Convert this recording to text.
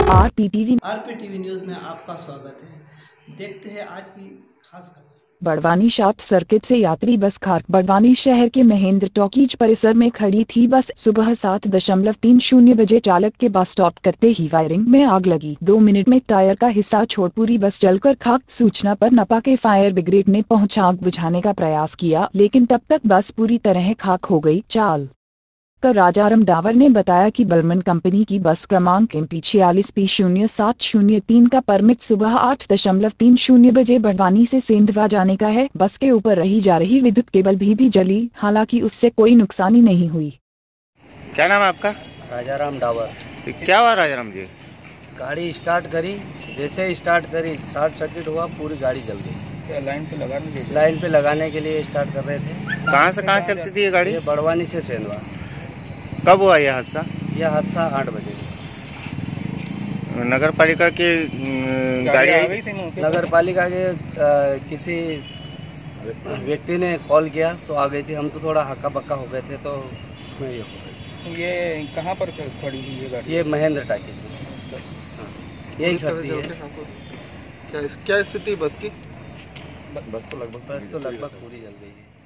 आरपीटीवी news में आपका स्वागत है। देखते हैं आज की खास खबर। बड़वानी शॉर्ट सर्किट से यात्री बस खाक। बड़वानी शहर के महेंद्र टॉकीज परिसर में खड़ी थी बस। सुबह 7:30 बजे चालक के बस स्टॉप करते ही वायरिंग में आग लगी। 2 मिनट में टायर का हिस्सा छोड़ पूरी बस जलकर खाक। सूचना पर नपा के फायर ब्रिगेड ने पहुंच आग बुझाने का प्रयास किया, लेकिन तब तक बस पूरी तरह खाक हो गई। चाल का राजाराम डावर ने बताया कि बर्मन कंपनी की बस क्रमांक MP 46P0703 का परमिट सुबह 8:30 बजे बड़वानी से सेंधवा जाने का है। बस के ऊपर रही जा रही विद्युत केबल भी जली, हालांकि उससे कोई नुकसानी नहीं हुई। क्या नाम है आपका? राजाराम डावर। क्या हुआ राजाराम जी? गाड़ी स्टार्ट करी, जैसे स्टार्ट करी शॉर्ट सर्किट हुआ, पूरी गाड़ी जल गई। लाइन पे लगाने के लिए स्टार्ट कर रहे थे। कहाँ से कहाँ चलती थी ये गाड़ी? ये बड़वानी से सेंधवा। कब हुआ यह हादसा? यह हादसा 8 बजे। नगर पालिका की गाड़ी आई थी? नगर पालिका के किसी व्यक्ति ने कॉल किया तो आ गई थी। हम तो थोड़ा हक्का बक्का हो गए थे, तो उसमें ये हो गई। ये कहाँ पर खड़ी हुई है गाड़ी? ये महेंद्र टाकी यही खड़ी है। क्या स्थिति बस की? बस तो लगभग पूरी जल गई है।